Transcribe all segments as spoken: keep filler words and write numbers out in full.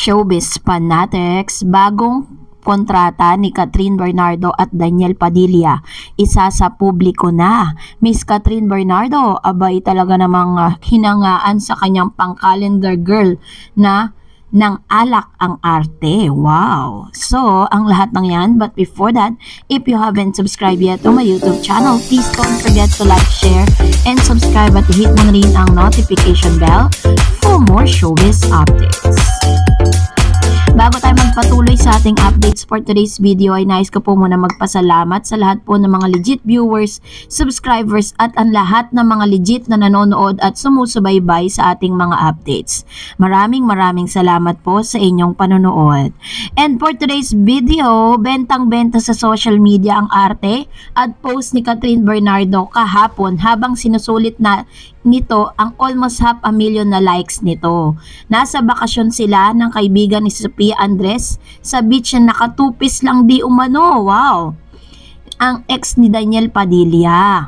Showbiz fanatics, bagong kontrata ni Catherine Bernardo at Daniel Padilla, isa sa publiko na. Miss Catherine Bernardo, abay talaga namang uh, hinangaan sa kanyang pang-calendar girl na ng alak ang arte. Wow! So, ang lahat ng yan. But before that, if you haven't subscribed yet to my YouTube channel, please don't forget to like, share, and subscribe at hit mo na rin ang notification bell for more showbiz updates. Bago tayo magpatuloy sa ating updates for today's video, ay nais ko po muna magpasalamat sa lahat po ng mga legit viewers, subscribers at ang lahat ng mga legit na nanonood at sumusubaybay sa ating mga updates. Maraming maraming salamat po sa inyong panonood. And for today's video, bentang-benta sa social media ang arte at post ni Catherine Bernardo kahapon habang sinusulit na nito ang almost half a million na likes nito. Nasa bakasyon sila ng kaibigan ni Sophia Andres sa beach na nakatupis lang di umano. Wow! Ang ex ni Daniel Padilla.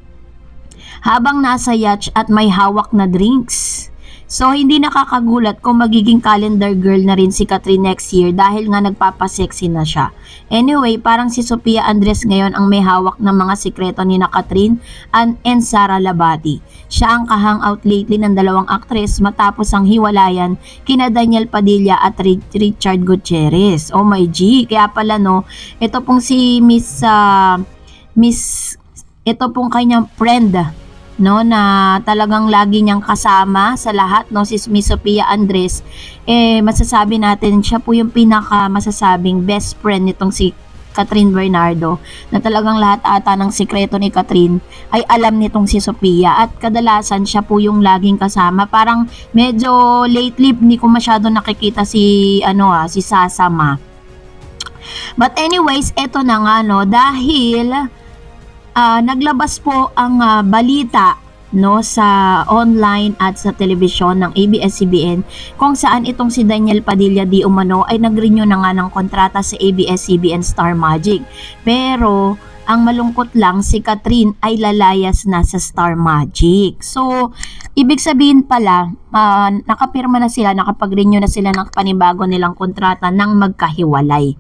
Habang nasa yacht at may hawak na drinks. So, hindi nakakagulat kung magiging calendar girl na rin si Catherine next year dahil nga nagpapasexy na siya. Anyway, parang si Sophia Andres ngayon ang may hawak ng mga sikreto ni na Catherine and, and Sara Labati. Siya ang ka-hangout lately ng dalawang aktres matapos ang hiwalayan kina Daniel Padilla at Richard Gutierrez. Oh my G, kaya pala no, ito pong si Miss, uh, Miss, ito pong kanyang friend, no, na talagang lagi niyang kasama sa lahat, no, si Miss Sophia Andres, eh masasabi natin siya po yung pinaka masasabing best friend nitong si Catherine Bernardo, na talagang lahat ata ng sikreto ni Catherine ay alam nitong si Sophia at kadalasan siya po yung laging kasama. Parang medyo lately hindi ko masyado nakikita si ano ah, si Sasama. But anyways, eto na nga no, dahil Uh, naglabas po ang uh, balita no sa online at sa telebisyon ng A B S C B N kung saan itong si Daniel Padilla di umano ay nag-renew na nga ng kontrata sa A B S C B N Star Magic. Pero ang malungkot lang, si Catherine ay lalayas na sa Star Magic. So, ibig sabihin pala, uh, nakapirma na sila, nakapag-renew na sila ng panibago nilang kontrata nang magkahiwalay.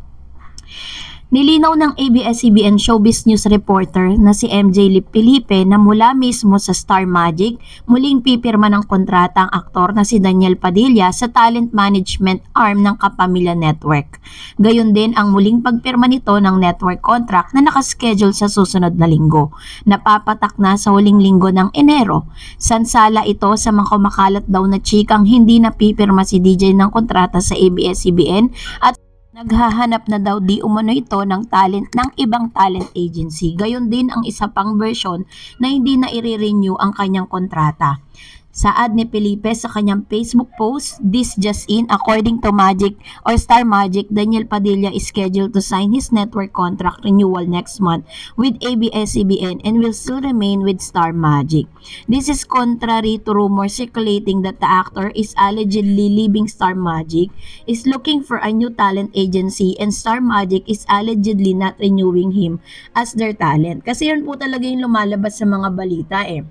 Nilinaw ng A B S C B N Showbiz News reporter na si M J Felipe na mula mismo sa Star Magic, muling pipirma ng kontrata ang aktor na si Daniel Padilla sa talent management arm ng Kapamilya Network. Gayon din ang muling pagpirma nito ng network contract na nakaschedule sa susunod na linggo. Napapatak na sa huling linggo ng Enero. Sansala ito sa mga kumakalat daw na chikang hindi na pipirma si D J ng kontrata sa A B S C B N at naghahanap na daw di umano ito ng talent ng ibang talent agency. Gayon din ang isa pang version na hindi na i-renew ang kanyang kontrata. Saad ni Felipe sa kanyang Facebook post, "This just in, according to Magic or Star Magic, Daniel Padilla is scheduled to sign his network contract renewal next month with A B S C B N and will still remain with Star Magic. This is contrary to rumors circulating that the actor is allegedly leaving Star Magic, is looking for a new talent agency, and Star Magic is allegedly not renewing him as their talent." Kasi yun po talaga yung lumalabas sa mga balita eh.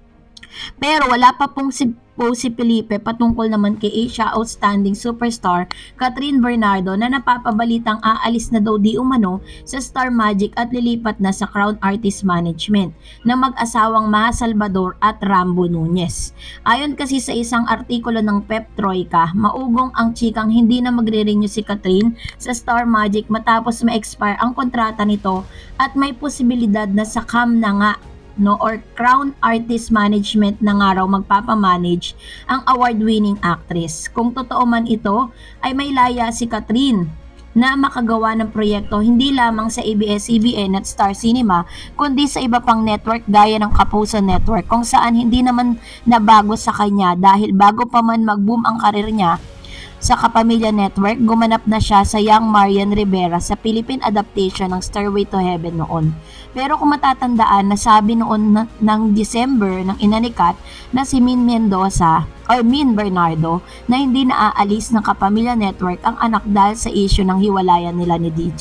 Pero wala pa pong si, po si Felipe patungkol naman kay Asia outstanding superstar Catherine Bernardo na napapabalitang aalis na daw di umano sa Star Magic at lilipat na sa Crown Artist Management na mag-asawang Maha Salvador at Rambo Nunez. Ayon kasi sa isang artikulo ng Pep Troika, maugong ang chikang hindi na magre-renew si Catherine sa Star Magic matapos ma-expire ang kontrata nito at may posibilidad na sa cam na nga no or Crown Artist Management na nga raw magpapamanage ang award-winning actress. Kung totoo man ito, ay may laya si Catherine na makagawa ng proyekto hindi lamang sa A B S C B N at Star Cinema, kundi sa iba pang network gaya ng Kapuso Network, kung saan hindi naman nabago sa kanya dahil bago pa man mag-boom ang karir niya sa Kapamilya Network, gumanap na siya sa Young Marian Rivera sa Philippine adaptation ng Stairway to Heaven noon. Pero kung matatandaan, nasabi noon na, ng December ng inanikat na si Min Mendoza o Min Bernardo na hindi naaalis ng Kapamilya Network ang anak dahil sa issue ng hiwalayan nila ni D J.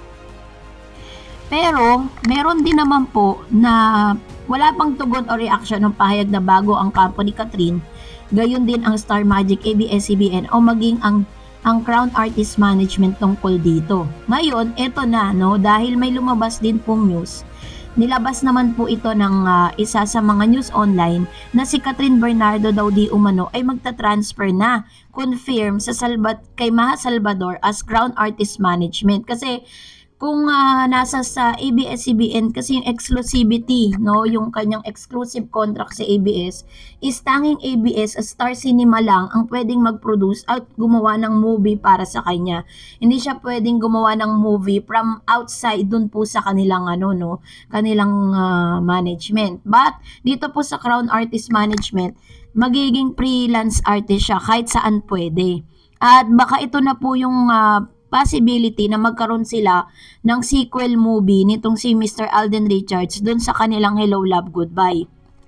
Pero meron din naman po na wala pang tugon o reaction ng pahayag na bago ang kampo ni Catherine gayon din ang Star Magic, A B S C B N o maging ang ang Crown Artist Management tungkol dito. Ngayon, eto na, no, dahil may lumabas din pong news. Nilabas naman po ito ng uh, isa sa mga news online na si Catherine Bernardo daw di umano ay magta-transfer na, confirm sa Salvat kay Maha Salvador as Crown Artist Management. Kasi kung uh, nasa sa A B S C B N kasi yung exclusivity, no, yung kanyang exclusive contract sa A B S is tanging A B S, Star Cinema lang ang pwedeng mag-produce at gumawa ng movie para sa kanya. Hindi siya pwedeng gumawa ng movie from outside dun po sa kanilang ano, no, kanilang uh, management. But dito po sa Crown Artist Management, magiging freelance artist siya kahit saan pwede. At baka ito na po yung uh, possibility na magkaroon sila ng sequel movie nitong si Mister Alden Richards dun sa kanilang Hello Love Goodbye.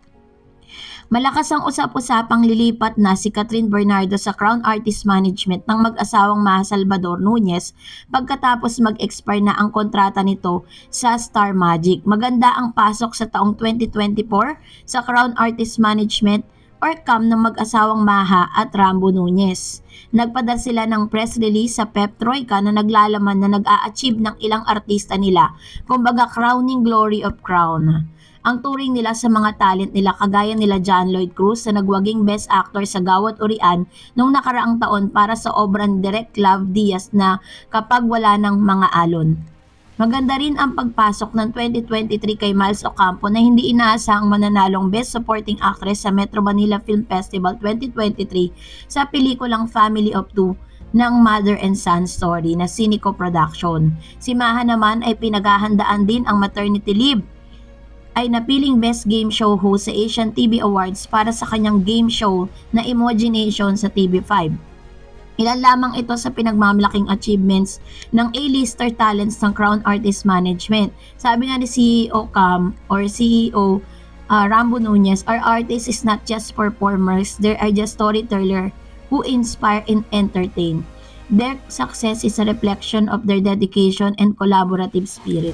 Malakas ang usap-usapang lilipat na si Catherine Bernardo sa Crown Artist Management ng mag-asawang Maha Salvador Nunez pagkatapos mag-expire na ang kontrata nito sa Star Magic. Maganda ang pasok sa taong twenty twenty-four sa Crown Artist Management or C A M ng mag-asawang Maha at Rambo Nunez. Nagpadal sila ng press release sa Pep Troika na naglalaman na nag-a-achieve ng ilang artista nila, kumbaga crowning glory of crown. Ang turing nila sa mga talent nila kagaya nila John Lloyd Cruz na nagwaging Best Actor sa Gawat Urian noong nakaraang taon para sa obrang Direct Love Diaz na Kapag Wala ng Mga Alon. Maganda rin ang pagpasok ng twenty twenty-three kay Miles Ocampo na hindi inaasahang mananalong Best Supporting Actress sa Metro Manila Film Festival twenty twenty-three sa pelikulang Family of Two ng Mother and Son Story na Sinico Production. Si Maha naman ay pinaghahandaan din ang maternity leave ay napiling Best Game Show Host sa Asian T V Awards para sa kanyang game show na Imagination sa T V five. Ilan lamang ito sa pinagmamalaking achievements ng A-lister talents ng Crown Artist Management. Sabi nga ni C E O C A M or C E O uh, Rambo Nunez, our artists is not just performers, they are just storytellers who inspire and entertain. Their success is a reflection of their dedication and collaborative spirit.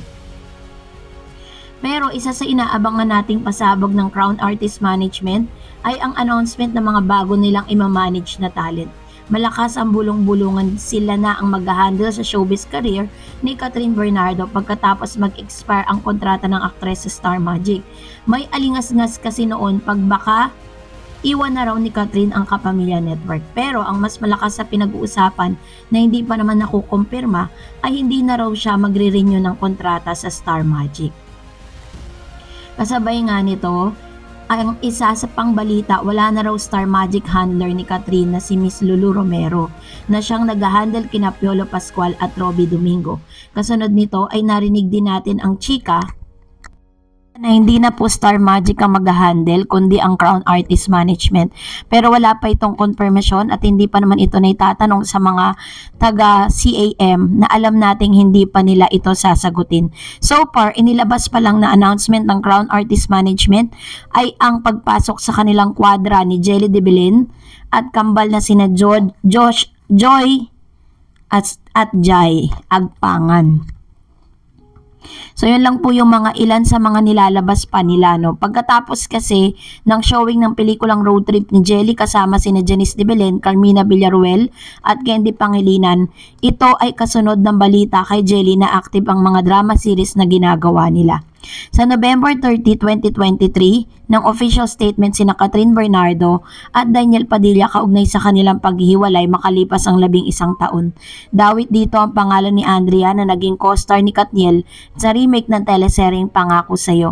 Pero isa sa inaabangan nating pasabog ng Crown Artist Management ay ang announcement ng mga bago nilang imamanage na talent. Malakas ang bulong-bulungan, sila na ang mag-handle sa showbiz career ni Catherine Bernardo pagkatapos mag-expire ang kontrata ng aktres sa Star Magic. May alingas-ngas kasi noon pag baka iwan na raw ni Catherine ang Kapamilya Network. Pero ang mas malakas sa pinag-uusapan na hindi pa naman nakukumpirma ay hindi na raw siya magre-renew ng kontrata sa Star Magic. Kasabay nga nito, ang isa sa pangbalita, wala na raw Star Magic handler ni Catherine na si Miss Lulu Romero na siyang nag-handle kina Piolo Pascual at Robbie Domingo. Kasunod nito ay narinig din natin ang chika na hindi na po Star Magic ang mag-handle kundi ang Crown Artist Management. Pero wala pa itong confirmation at hindi pa naman ito na itatanong sa mga taga C A M na alam nating hindi pa nila ito sasagutin. So far, inilabas pa lang na announcement ng Crown Artist Management ay ang pagpasok sa kanilang kwadra ni Jelly De Belen at kambal na sina Jod, Josh, Joy at, at Jai Agpangan. So yun lang po yung mga ilan sa mga nilalabas pa nila, no. Pagkatapos kasi ng showing ng pelikulang Road Trip ni Jelly kasama sina Janice De Belen, Carmina Villaruel at Candy Pangilinan, ito ay kasunod ng balita kay Jelly na active ang mga drama series na ginagawa nila. Sa November thirtieth, twenty twenty-three, ng official statement sina Catherine Bernardo at Daniel Padilla kaugnay sa kanilang paghihiwalay makalipas ang labing isang taon. Dawit dito ang pangalan ni Andrea na naging co-star ni Katniel sa remake ng teleseryeng Pangako Sa'yo.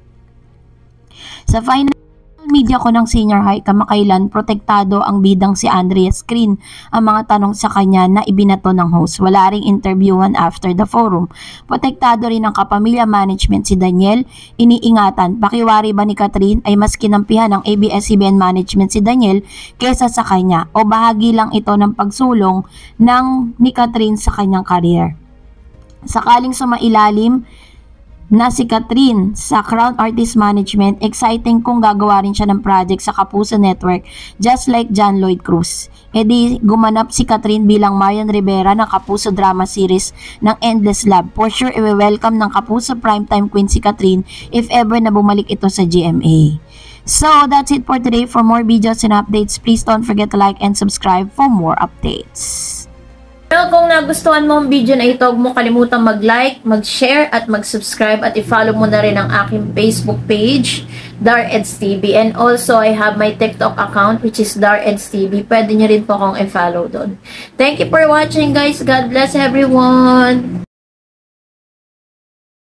Sa final media ko ng senior high kamakailan, protektado ang bidang si Andrea Screen ang mga tanong sa kanya na ibinato ng host. Wala ring interviewan after the forum. Protektado rin ang Kapamilya Management si Daniel. Iniingatan, pakiwari ba ni Catherine ay mas kinampihan ng A B S C B N Management si Daniel kesa sa kanya o bahagi lang ito ng pagsulong ng ni Catherine sa kanyang career? Sakaling sumailalim na si Catherine sa Crown Artist Management, exciting kung gagawa rin siya ng project sa Kapuso Network just like John Lloyd Cruz. E di gumanap si Catherine bilang Marian Rivera ng Kapuso drama series ng Endless Love. For sure, i-welcome ng Kapuso primetime queen si Catherine if ever na bumalik ito sa G M A. So, that's it for today. For more videos and updates, please don't forget to like and subscribe for more updates. Well, kung nagustuhan mo ang video na ito, huwag mo kalimutan mag-like, mag-share, at mag-subscribe, at i-follow mo na rin ang aking Facebook page, Dareds T V. And also, I have my TikTok account, which is Dareds T V. Pwede nyo rin po akong i-follow doon. Thank you for watching, guys. God bless everyone!